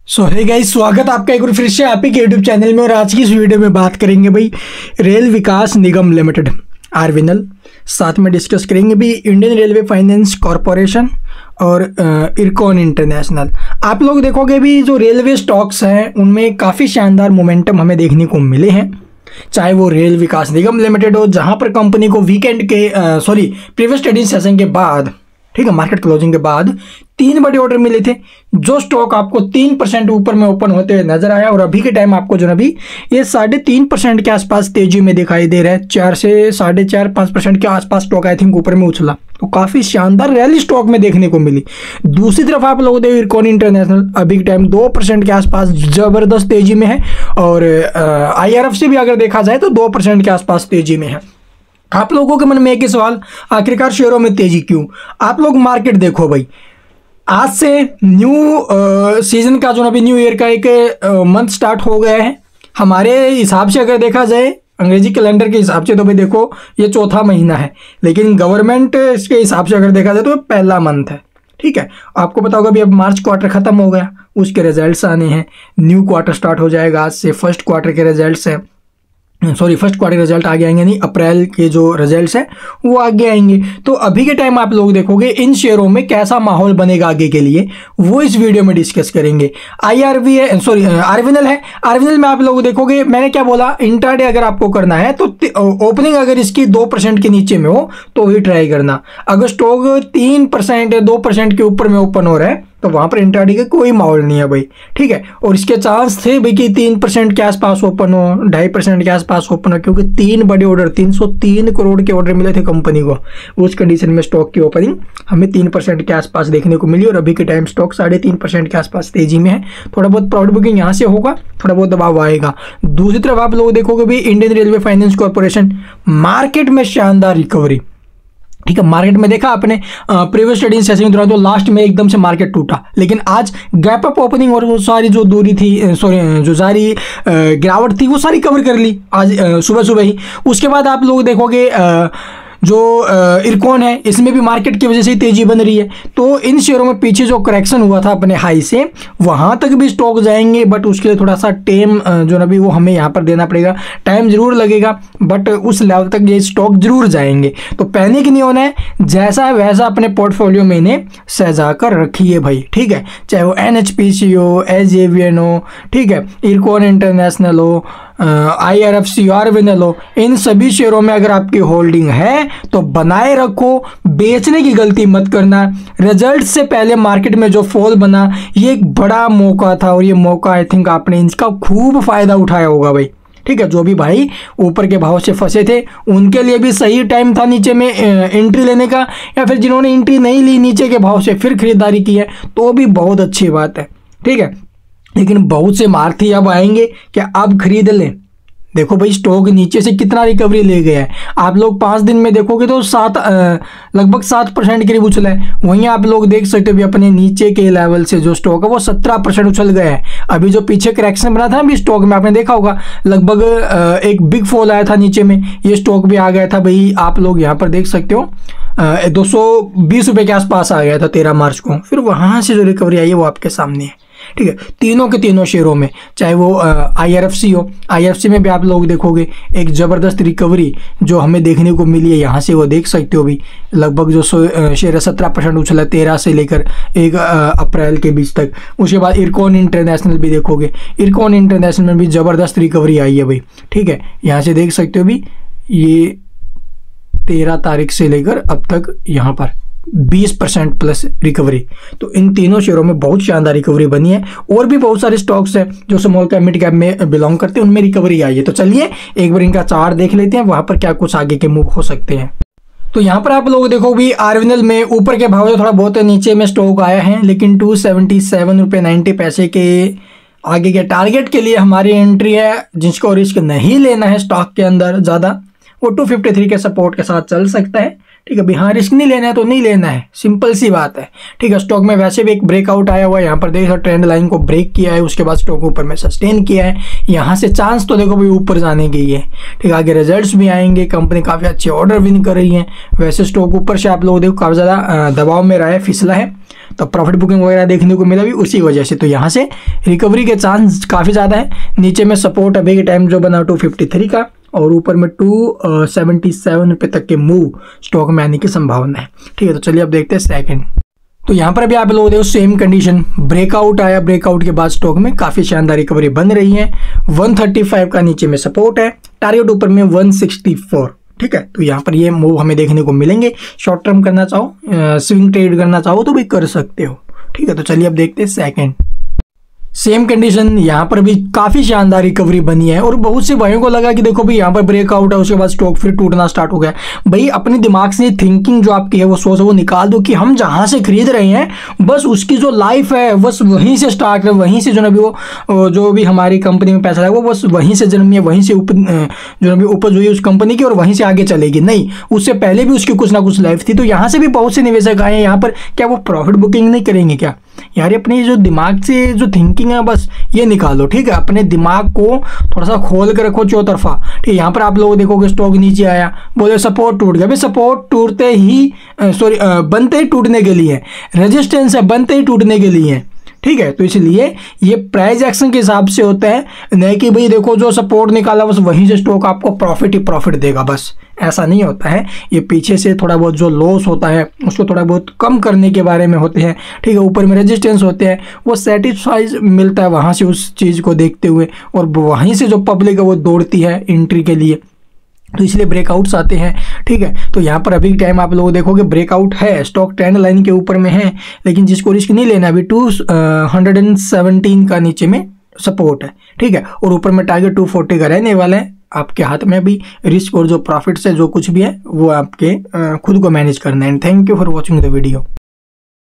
सो hey guys, स्वागत आपका एक बार फिर से आप ही के यूट्यूब चैनल में। और आज की इस वीडियो में बात करेंगे भाई रेल विकास निगम लिमिटेड आरवीएनएल, साथ में डिस्कस करेंगे भी इंडियन रेलवे फाइनेंस कॉरपोरेशन और इरकॉन इंटरनेशनल। आप लोग देखोगे भी जो रेलवे स्टॉक्स हैं उनमें काफ़ी शानदार मोमेंटम हमें देखने को मिले हैं, चाहे वो रेल विकास निगम लिमिटेड हो, जहां पर कंपनी को वीकेंड के प्रीवियस ट्रेडिंग सेशन के बाद, ठीक है, मार्केट क्लोजिंग के बाद 3 बड़े ऑर्डर मिले थे। जो स्टॉक आपको 3% ऊपर में ओपन होते हुए नजर आया और अभी के टाइम आपको जो अभी ये 3.5% के आसपास तेजी में दिखाई दे रहा है। 4 से 4.5-5% के आसपास स्टॉक आई थिंक ऊपर में उछला, तो काफी शानदार रैली स्टॉक में देखने को मिली। दूसरी तरफ आप लोग देखो इरकॉन इंटरनेशनल अभी के टाइम 2% के आसपास जबरदस्त तेजी में है, और IRFC भी अगर देखा जाए तो 2% के आसपास तेजी में है। आप लोगों के मन में एक ही सवाल, आखिरकार शेयरों में तेजी क्यों? आप लोग मार्केट देखो भाई, आज से न्यू सीजन का जो अभी न्यू ईयर का एक मंथ स्टार्ट हो गया है। हमारे हिसाब से अगर देखा जाए अंग्रेजी कैलेंडर के हिसाब से तो भाई देखो ये चौथा महीना है, लेकिन गवर्नमेंट इसके हिसाब से अगर देखा जाए तो पहला मंथ है। ठीक है, आपको पता होगा भी अब मार्च क्वार्टर खत्म हो गया, उसके रिजल्ट्स आने हैं, न्यू क्वार्टर स्टार्ट हो जाएगा आज से। फर्स्ट क्वार्टर के रिजल्ट्स हैं, फर्स्ट क्वार्टर रिजल्ट आगे आएंगे, नहीं अप्रैल के जो रिजल्ट्स हैं वो आगे आएंगे। तो अभी के टाइम आप लोग देखोगे इन शेयरों में कैसा माहौल बनेगा आगे के लिए, वो इस वीडियो में डिस्कस करेंगे। आरवीएनएल है, आरवीएनएल में आप लोग देखोगे, मैंने क्या बोला, इंट्राडे अगर आपको करना है तो ओपनिंग अगर इसकी 2% के नीचे में हो तो ही ट्राई करना। अगर स्टॉक 3% या 2% के ऊपर में ओपन हो रहा है तो वहां पर इंट्राडे का कोई माहौल नहीं है भाई। ठीक है, और इसके चांस थे भाई कि 3% के आसपास ओपन हो, 2.5% के आसपास ओपन हो, क्योंकि 3 बड़े ऑर्डर 303 करोड़ के ऑर्डर मिले थे कंपनी को। उस कंडीशन में स्टॉक की ओपनिंग हमें 3% के आसपास देखने को मिली, और अभी के टाइम स्टॉक 3.5% के आसपास तेजी में है। थोड़ा बहुत प्रॉफिट बुकिंग यहाँ से होगा, थोड़ा बहुत दबाव आएगा। दूसरी तरफ आप लोग देखोगे भी Indian Railway Finance Corporation, market में शानदार रिकवरी। ठीक है, मार्केट में देखा आपने प्रीवियस ट्रेडिंग सेशन के दौरान तो लास्ट में एकदम से मार्केट टूटा, लेकिन आज गैप अप ओपनिंग और वो सारी जो दूरी थी, जो सारी गिरावट थी वो सारी कवर कर ली आज सुबह सुबह ही। उसके बाद आप लोग देखोगे जो इरकॉन है, इसमें भी मार्केट की वजह से तेजी बन रही है। तो इन शेयरों में पीछे जो करेक्शन हुआ था अपने हाई से, वहां तक भी स्टॉक जाएंगे, बट उसके लिए थोड़ा सा टाइम जो ना भी वो हमें यहाँ पर देना पड़ेगा। टाइम जरूर लगेगा, बट उस लेवल तक ये स्टॉक जरूर जाएंगे। तो पैनिक नहीं होना है, जैसा है वैसा अपने पोर्टफोलियो में इन्हें सजा कर रखिए भाई। ठीक है, चाहे वो NHPC हो, SJVN हो, ठीक है, इरकॉन इंटरनेशनल हो, IRFC, आरवीएनएल हो, इन सभी शेयरों में अगर आपकी होल्डिंग है तो बनाए रखो, बेचने की गलती मत करना। रिजल्ट से पहले मार्केट में जो फॉल बना, ये एक बड़ा मौका था, और ये मौका आई थिंक आपने इसका खूब फायदा उठाया होगा भाई। ठीक है, जो भी भाई ऊपर के भाव से फंसे थे उनके लिए भी सही टाइम था नीचे में एंट्री लेने का, या फिर जिन्होंने एंट्री नहीं ली नीचे के भाव से फिर खरीदारी की है तो भी बहुत अच्छी बात है। ठीक है, लेकिन बहुत से मार्थी अब आएंगे कि अब खरीद लें। देखो भाई स्टॉक नीचे से कितना रिकवरी ले गया है। आप लोग 5 दिन में देखोगे तो लगभग 7% करीब उछला है। वहीं आप लोग देख सकते हो भी अपने नीचे के लेवल से जो स्टॉक है वो 17% उछल गया है। अभी जो पीछे करेक्शन बना था अभी स्टॉक में, आपने देखा होगा लगभग एक बिग फॉल आया था नीचे में, ये स्टॉक भी आ गया था भाई। आप लोग यहाँ पर देख सकते हो 220 रुपये के आसपास आ गया था 13 मार्च को। फिर वहाँ से जो रिकवरी आई है वो आपके सामने है। ठीक है, तीनों के तीनों शेयरों में, चाहे वो IRFC हो, IRFC में भी आप लोग देखोगे एक ज़बरदस्त रिकवरी जो हमें देखने को मिली है। यहाँ से वो देख सकते हो भी लगभग जो शेयर 17% उछला 13 से लेकर 1 अप्रैल के बीच तक। उसके बाद इरकॉन इंटरनेशनल भी देखोगे, इरकॉन इंटरनेशनल में भी ज़बरदस्त रिकवरी आई है भाई। ठीक है, यहाँ से देख सकते हो भी ये 13 तारीख से लेकर अब तक यहाँ पर 20% प्लस रिकवरी। तो इन तीनों शेयरों में बहुत शानदार रिकवरी बनी है, और भी बहुत सारे स्टॉक्स हैं जो स्मॉल कैप मिड कैप में बिलोंग करते हैं, उनमें रिकवरी आई है। तो चलिए एक बार इनका चार्ट देख लेते हैं, वहां पर क्या कुछ आगे के मूव हो सकते हैं। तो यहाँ पर आप लोग देखो भी आरवीएनएल में ऊपर के भाव जो थोड़ा बहुत नीचे में स्टॉक आया है, लेकिन 277 रुपये 90 पैसे के आगे के टारगेट के लिए हमारी एंट्री है। जिसको रिस्क नहीं लेना है स्टॉक के अंदर ज़्यादा, वो 253 के सपोर्ट के साथ चल सकता है। ठीक है भाई, हाँ रिस्क नहीं लेना है तो नहीं लेना है, सिंपल सी बात है। ठीक है, स्टॉक में वैसे भी एक ब्रेकआउट आया हुआ है, यहाँ पर देखो ट्रेंड लाइन को ब्रेक किया है, उसके बाद स्टॉक ऊपर में सस्टेन किया है, यहाँ से चांस तो देखो भाई ऊपर जाने की है। ठीक है, आगे रिजल्ट्स भी आएंगे, कंपनी काफ़ी अच्छे ऑर्डर विन कर रही है। वैसे स्टॉक ऊपर से आप लोग देखो काफ़ी ज़्यादा दबाव में रहा है, फिसला है, तो प्रॉफिट बुकिंग वगैरह देखने को मिला भी उसी वजह से। तो यहाँ से रिकवरी के चांस काफ़ी ज़्यादा है। नीचे में सपोर्ट अभी के टाइम जो बना 253 का, और ऊपर में 277 रुपये तक के मूव स्टॉक में आने की संभावना है। ठीक है, तो चलिए अब देखते हैं सेकंड। तो यहाँ पर भी आप लोग देखो सेम कंडीशन, ब्रेकआउट आया, ब्रेकआउट के बाद स्टॉक में काफ़ी शानदार रिकवरी बन रही है। 135 का नीचे में सपोर्ट है, टारगेट ऊपर में 164। ठीक है, तो यहाँ पर ये मूव हमें देखने को मिलेंगे। शॉर्ट टर्म करना चाहो, स्विंग ट्रेड करना चाहो तो भी कर सकते हो। ठीक है, तो चलिए अब देखते हैं सेकंड। सेम कंडीशन, यहाँ पर भी काफ़ी शानदार रिकवरी बनी है, और बहुत से भाइयों को लगा कि देखो भाई यहाँ पर ब्रेकआउट है, उसके बाद स्टॉक फिर टूटना स्टार्ट हो गया। भाई अपने दिमाग से थिंकिंग जो आपकी है, वो सोच वो निकाल दो कि हम जहाँ से खरीद रहे हैं बस उसकी जो लाइफ है बस वहीं से स्टार्ट है, वहीं से जो ना भी वो जो भी हमारी कंपनी में पैसा है वो बस वहीं से जन्मी है, वहीं से जो भी उपज हुई उस कंपनी की, और वहीं से आगे चलेगी। नहीं, उससे पहले भी उसकी कुछ ना कुछ लाइफ थी। तो यहाँ से भी बहुत से निवेशक आए हैं यहाँ पर, क्या वो प्रॉफिट बुकिंग नहीं करेंगे क्या यार? अपनी जो दिमाग से जो थिंकिंग है बस ये निकालो। ठीक है, अपने दिमाग को थोड़ा सा खोल कर रखो चौतरफा। ठीक है, यहाँ पर आप लोग देखोगे स्टॉक नीचे आया, बोले सपोर्ट टूट गया। भाई सपोर्ट टूटते ही बनते ही टूटने के लिए, रेजिस्टेंस है बनते ही टूटने के लिए। ठीक है, तो इसलिए ये प्राइस एक्शन के हिसाब से होता है, नहीं कि भाई देखो जो सपोर्ट निकाला बस वहीं से स्टॉक आपको प्रॉफिट ही प्रॉफिट देगा, बस ऐसा नहीं होता है। ये पीछे से थोड़ा बहुत जो लॉस होता है उसको थोड़ा बहुत कम करने के बारे में होते हैं। ठीक है, ऊपर में रेजिस्टेंस होते हैं, वो सेटिस्फाइज मिलता है वहाँ से उस चीज़ को देखते हुए, और वहीं से जो पब्लिक है वो दौड़ती है एंट्री के लिए, तो इसलिए ब्रेकआउट्स आते हैं। ठीक है, तो यहाँ पर अभी टाइम आप लोग देखोगे ब्रेकआउट है, स्टॉक ट्रेंड लाइन के ऊपर में है, लेकिन जिसको रिस्क नहीं लेना अभी 217 का नीचे में सपोर्ट है। ठीक है, और ऊपर में टारगेट 240 का रहने वाला है। आपके हाथ में भी रिस्क और जो प्रॉफिट से जो कुछ भी है वो आपके खुद को मैनेज करना है। And thank you for watching the video.